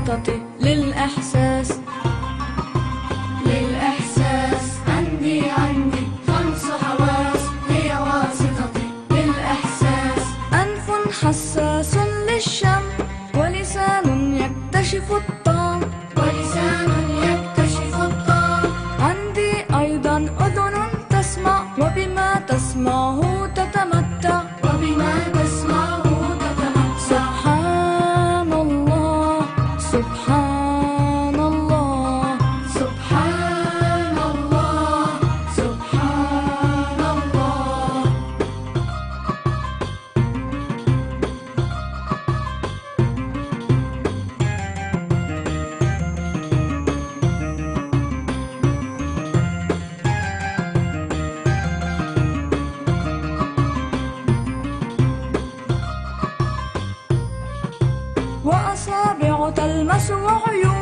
واسطتي للإحساس. عندي 5 حواس هي واسطتي للإحساس. أنف حساس للشم، ولسان يكتشف الطعم. عندي أيضا أذن تسمع، وبما تسمعه تتمتع. سبحان الله سبحان الله سبحان الله سبحان الله. وأصابع تلمس وعيون،